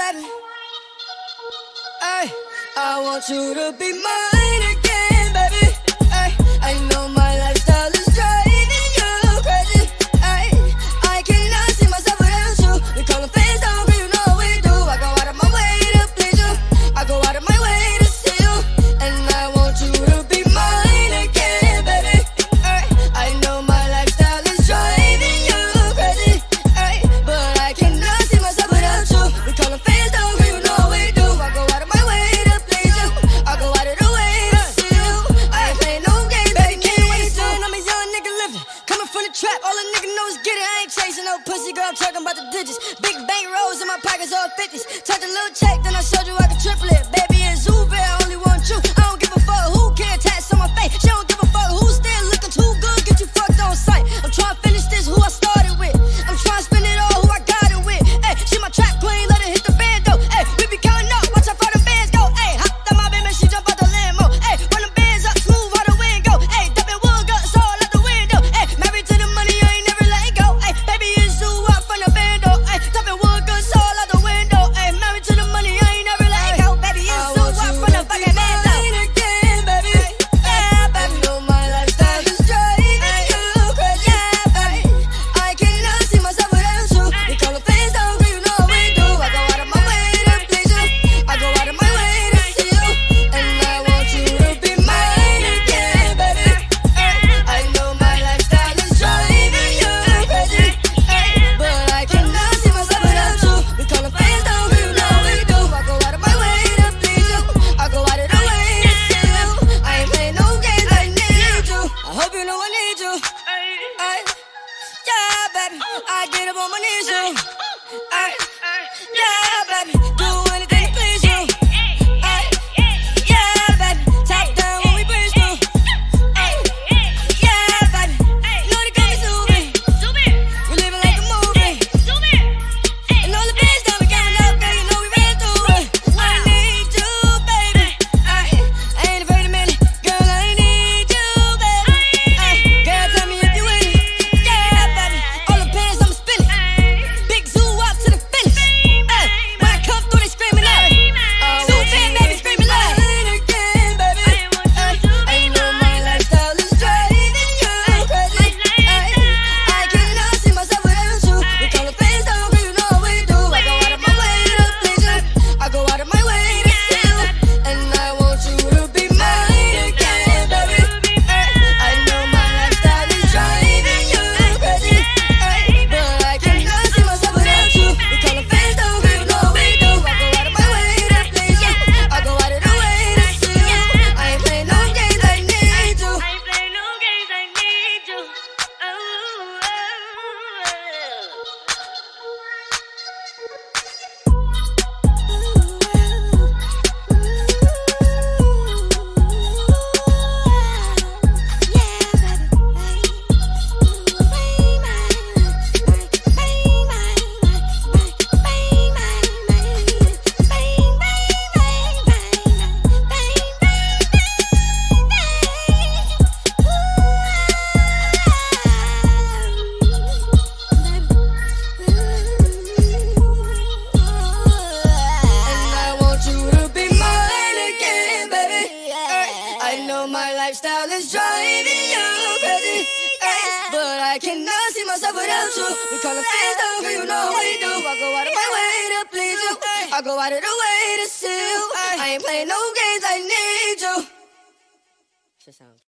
baby. Ay, I want you to be mine again, baby. Ay, I know my lifestyle is driving you crazy. Ay, I cannot see myself without you. We call them fans down, but you know we do. I go out of my way to please you. I go out of my way to see you. And I want you to be mine again, baby. Ay, I know my lifestyle is driving you crazy. Ay, but I cannot see myself without you. We call them fans down, but you know we do. I go out of my way to please you. I go out of the way to see you. I ain't playing no games, baby, can't understand. I'm a young nigga living, coming from the trap. All a nigga know is get it. I ain't chasing no pussy, girl, I'm talking about the digits. Big bank rolls in my pockets, all 50s. Touch a little check, then I showed you I can triple it. Baby, it's Uber, I only want you. I don't give a fuck who can't attach on my face. She don't give a fuck who's still looking too good. Get you fucked on sight. I'm trying to finish this, who I started with. I'm trying to spend it all, who I got it with. Hey, she my trap queen, let her hit the band though. Hey, we be counting up, watch how far the bands go. Hey, hopped on my baby, she jump out the Lambo. Hey, run the bands up, smooth how the wind go. Hey, dumping wood guts all out the window. Hey, married to the money, I ain't never let it go. Hey, baby, it's you out from the bando. Hey, dumping wood guts all out the window. Hey, married to the money, I ain't never let it go. Baby, it's you out from the fucking bando. Again, baby. Yeah, baby. I know my lifestyle is driving you crazy. Yeah, baby. I cannot see myself without you. We call them fans down, but you know we do. I go out of my way to please you. I go out of my way to see you. And I want you to be mine again, baby. I know my lifestyle is driving you crazy. But I cannot see myself without you. We call them fans down, but you know we do. I go out of my way to please you. I go out of the way to see you. I ain't playing no games, I need you. I hope you know I need you. Ay, yeah, baby, I get up on my knees, you. Ay, yeah, baby, do anything to please you. Ay, yeah, baby, top down when we breeze through. Ay, yeah, baby, know they call me Zuby. We living like a movie. And all the bands down, we coming out there, you know we ran through it. I need you, baby. Ay, I ain't afraid of minute, girl, I need you, baby. Ay, girl, tell me if you with it. Yeah, baby, all the pants I'ma spin it. Big zoo out to the finish. Ay, when I come through, they screaming out. Zoo fan, baby, screaming loud. Again, baby. Ay, I know my lifestyle is driving you crazy. Ay, I cannot see myself without you. We call the fans down, but you know we do. I go out of my way to please you. I go out of my way to see you. And I want you to be mine again, baby. I know my lifestyle is driving you crazy. But I cannot see myself without you. We call the fans down, but you know we do. I go out of my way to please you. I go out of the way to see you. I ain't playing no games, I need you. I know my lifestyle is driving you crazy. But I cannot see myself without you. We call them fans down, but you know we do. I go out of my way to please you. I go out of the way to see you. I ain't playing no games, I need you.